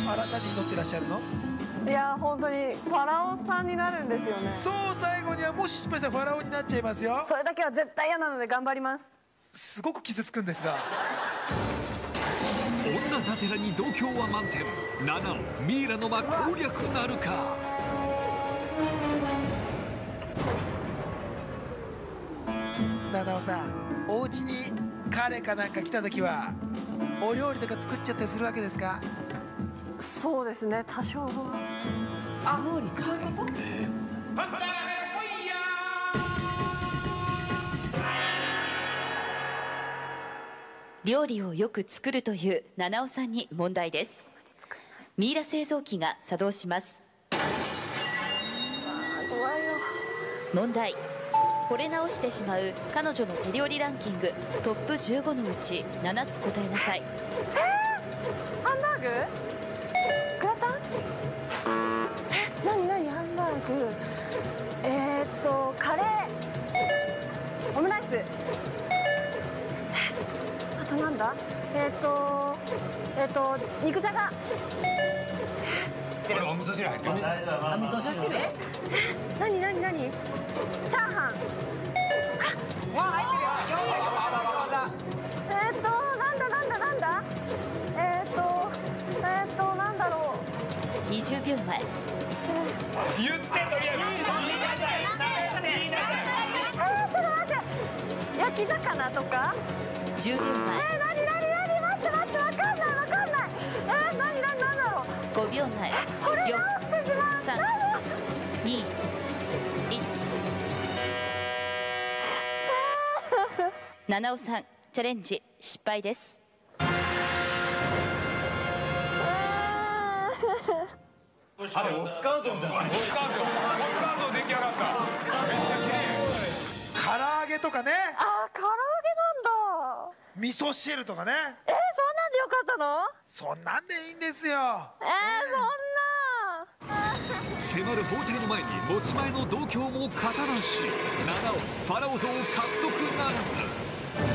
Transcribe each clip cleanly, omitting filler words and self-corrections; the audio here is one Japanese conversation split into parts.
あら、何祈ってらっしゃるの？ いや本当にファラオさんになるんですよね。 そう、最後にはもし失敗したらファラオになっちゃいますよ。 それだけは絶対嫌なので頑張ります。 すごく傷つくんですが。 女だてらに度胸は満点。七尾ミイラの間攻略なるか。 七尾さん、お家に彼かなんか来た時はお料理とか作っちゃったりするわけですか？ そうですね、多少は。 料理か。そういうこと？ 料理をよく作るという七尾さんに問題です。ミイラ製造機が作動します。 怖いよ。 問題。惚れ直してしまう彼女の手料理ランキングトップ15のうち7つ答えなさい。 ハンバーグ？グラタン？何ハンバーグ？カレー、オムライス。あとなんだ？肉じゃが。 これお味噌汁入ってる。 味噌汁？ 何？チャーハン。 わあ入ってるよ。餃子。 なんだ。なんだろう。 20秒前。 言ってとりあえず言いなさい。 ちょっと待って。焼き魚とか ？10秒前。 何待ってわかんない何だろう。 5秒前。 これ直してしまう。 3、2、1。七尾さん、チャレンジ失敗です。 あれオスカートンじゃない？オスカートン出来上がった。めっちゃ綺麗。 唐揚げとかね。 唐揚げなんだ。 味噌汁とかね。 そんなんでよかったの？ そんなんでいいんですよ。 そんな。 迫る法廷の前に持ち前の度胸も型なし。七尾ファラオ像獲得ならず。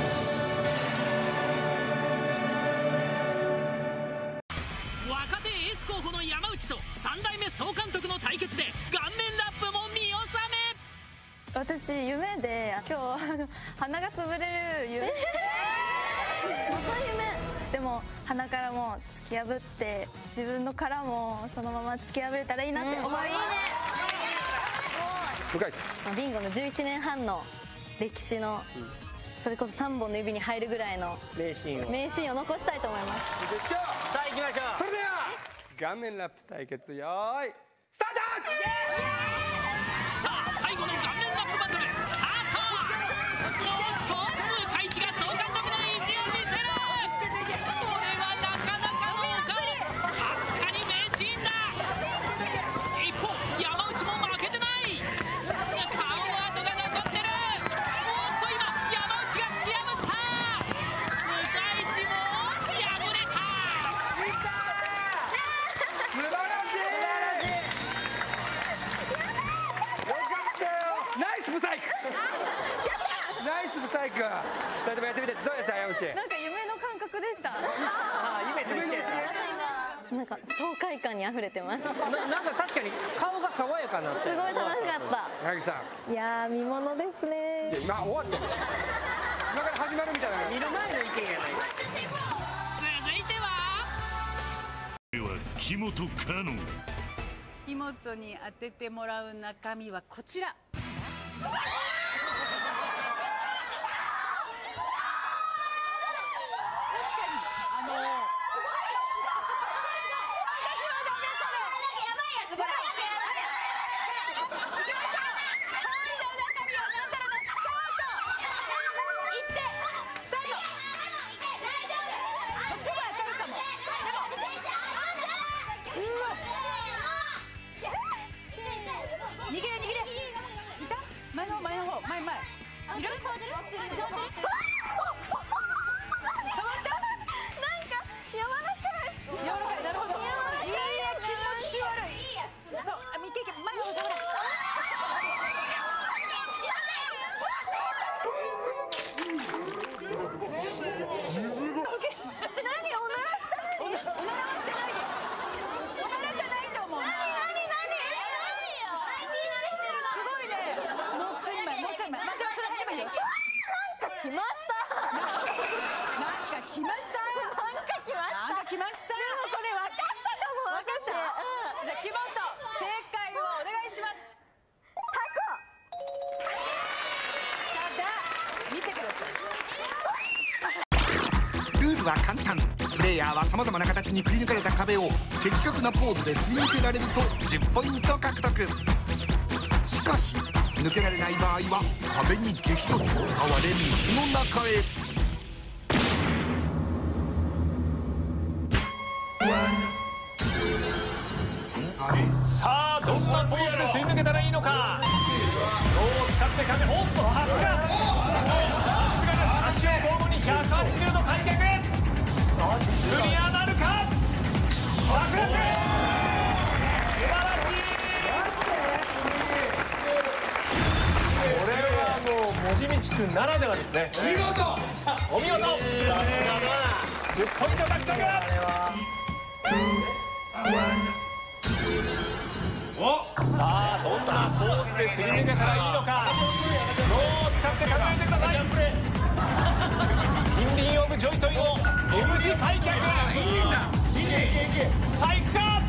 若手エース候補の山内と3代目総監督の対決で顔面ラップも見納め。 私夢で今日鼻がつぶれる夢。その夢でも鼻からも突き破って自分の殻もそのまま突き破れたらいいなって思います。 深いです。 ビンゴの11年半の歴史のそれこそ3本の指に入るぐらいの名シーンを残したいと思います。 さあ行きましょう。それでは顔面ラップ対決よーいスタート。 さあ最後の顔面ラップバトルスタート。おっと向井地が総監督の意地を見せる。これはなかなかのお顔。確かに名シーンだ。一方山内も負けてない。顔跡が残ってる。おっと今山内が突き破った。向井地も破れた。 素晴らしい。よかったよ。ナイスブサイク。ナイスブサイク。例えばやってみて。どうやった山内？ なんか夢の感覚でした。 夢と一緒やなんか爽快感に溢れてます。 なんか確かに顔が爽やかになってすごい楽しかった。 八木さいやー見ものですね。 今終わって今から始まるみたいな。見る前の意見やないか。 続いては木本香音。 木本に当ててもらう中身はこちら。逃げれいた？前の方前いる？触ったなんか柔らかいなるほど。いや気持ち悪い。そう見ていけ前の方触れ。何おならした？おならはしてないです。 なんか来ました。なんか来ました。 でもこれ分かったかも。 分かった。じゃあ木本正解をお願いします。ただ見てください。 ルールは簡単。プレイヤーはさまざまな形にくり抜かれた壁を的確なポーズですり抜けられると10ポイント獲得。しかし抜けられない場合は壁に激突、哀れ水の中へ。 さあどんなポーズですり抜けたらいいのか。脳を使って壁、おっとさすがです。足を交互に180度開脚。クリアなるか。爆力、素晴らしい。これはもうもじみちくんならではですね。お見事、お見事。10ポイント獲得。さあどんなポーズですり抜けたらいいのか。脳を使って考えてください。インリン・オブ・ジョイトイの M 字開脚。さあいくか。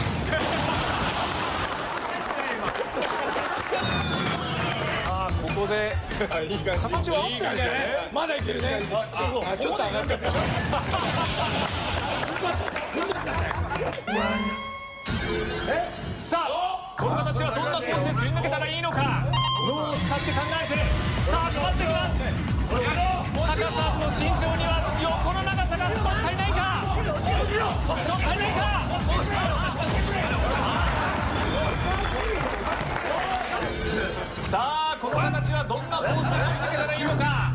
ここで形は合ってるんだよね。まだいけるね。ちょっと上がっちゃった。さあこの形はどんなポーズですり抜けたらいいのか。脳を使って考えて、さあ迫ってきます。タカさんの身長には横の長さが少し足りないか。ちょっと足りないか。さあこの形はどんなポーズですり抜けたらいいのか。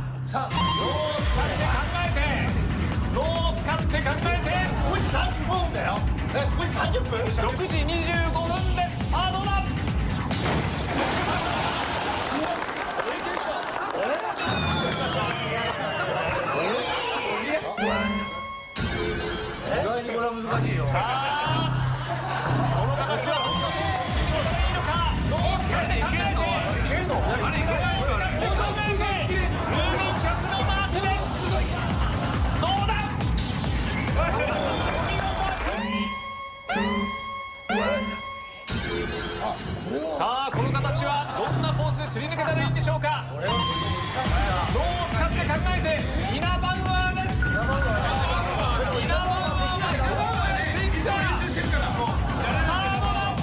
脳を使って考えて5時35分だよ。5時30分、6時25分です。さあどうだ。意外にこれは難しいよ。さあこの形はどんなポーズにしたらいいのか。脳を使って考えて、ムーミン客のマークです。どうだ。さあこの形はどんなポーズですり抜けたらいいんでしょうか。脳を使って考えて、イナバウアーです。イナバウアーさあどうだ。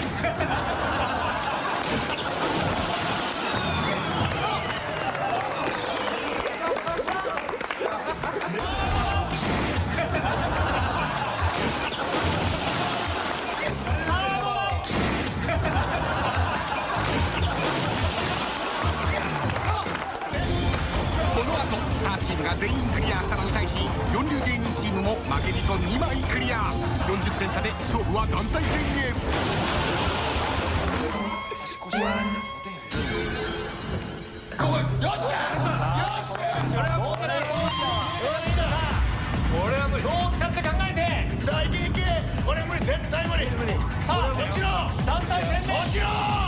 スターチームが全員クリアしたのに対し、四流芸人チームも負けじと2枚クリア。40点差で勝負は団体戦へ。よっしゃ、 俺は無理。脳を使って考えて。 さあいけいけ。俺無理、絶対無理。 さあもちろん団体戦でもちろん。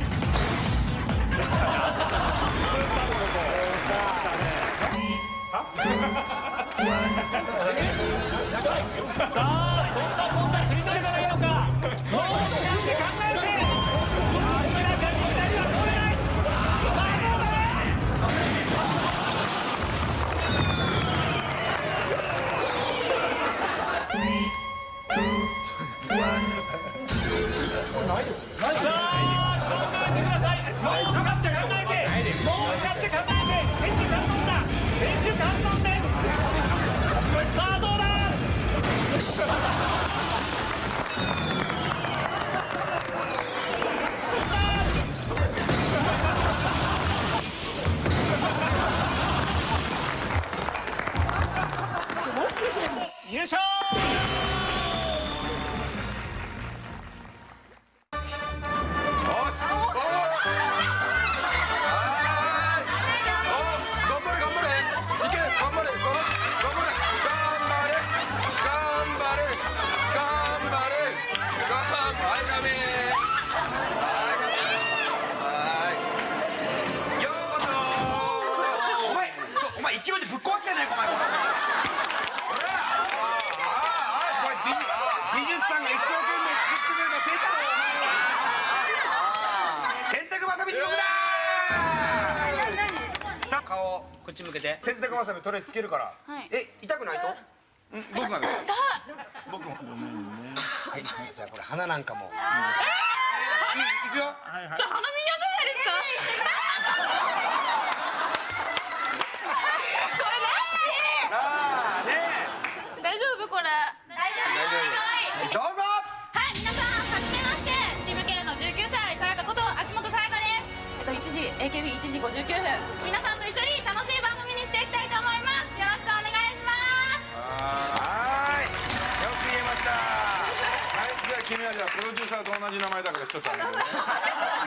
さあどんなポーズですり抜けたらいいのか。脳を使って考えて。明らかに左は取れない。さあどうだ。さあ考えてください。脳を使って考えて。脳を使って考えて。千手観音だ。千手観音です。さあどうだ。優勝。 勢勢いでぶっ壊してねえかお前。これ美術さんが一生懸命作ってくれたセットを洗濯バサミ地獄だー。さあ顔こっち向けて洗濯バサミとりあえずつけるから。痛くないと？僕がです。僕も。はい、じゃあこれ鼻なんかも。いくよ。 じゃあ鼻見やじゃないですか。これああね。 大丈夫これ。 どうぞ。 はい、皆さんはじめまして、チーム K の19歳さやかこと秋元さやかです。AKB 1時59分、皆さんと一緒に楽しい番組にしていきたいと思います。よろしくお願いします。 はい、よく言えました。はい、じゃあ君はじゃあプロデューサーと同じ名前だから一つあげるね。